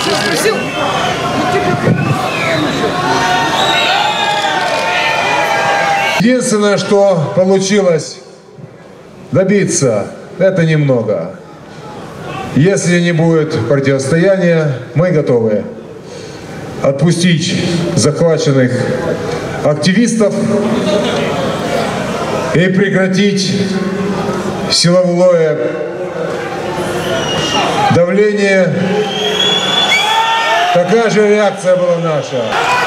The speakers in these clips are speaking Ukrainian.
Единственное, что получилось добиться, это немного. Если не будет противостояния, мы готовы отпустить захваченных активистов и прекратить силовое давление. Такая же реакция была наша.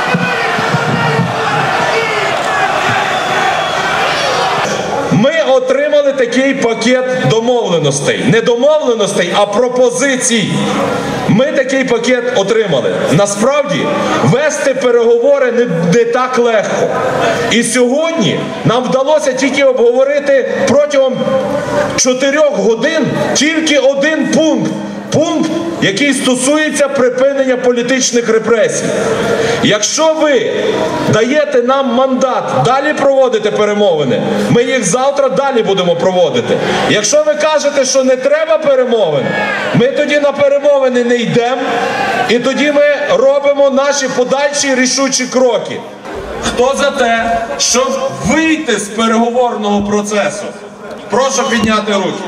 Ми отримали такий пакет домовленостей. Не домовленостей, а пропозицій. Ми такий пакет отримали. Насправді, вести переговори не так легко. І сьогодні нам вдалося тільки обговорити протягом 4 годин тільки один пункт. Пункт, який стосується припинення політичних репресій. Якщо ви даєте нам мандат далі проводити перемовини, ми їх завтра далі будемо проводити. Якщо ви кажете, що не треба перемовин, ми тоді на перемовини не йдемо, і тоді ми робимо наші подальші рішучі кроки. Хто за те, щоб вийти з переговорного процесу? Прошу підняти руки.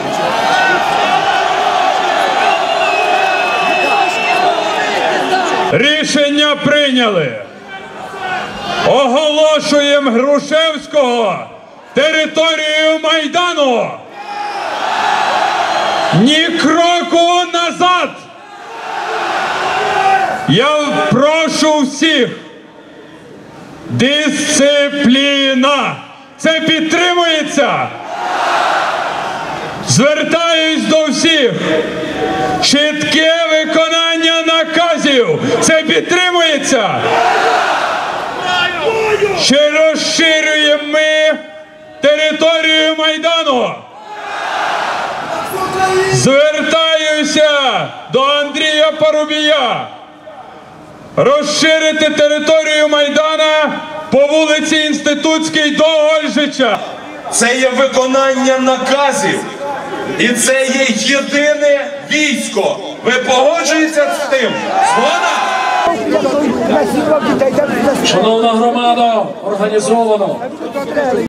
Рішення прийняли. Оголошуємо Грушевського територією Майдану. Ні кроку назад. Я прошу всіх. Дисципліна. Це підтримується? Звертаюсь до всіх. Чітке виконання наказів. Це підтримується? Чи розширюємо ми територію Майдану? Звертаюся до Андрія Парубія. Розширити територію Майдана по вулиці Інститутській до Ольжича. Це є виконання наказів. І це є єдине військо. Ви погоджуєтеся з тим? Згода? Шановна громада, організовано.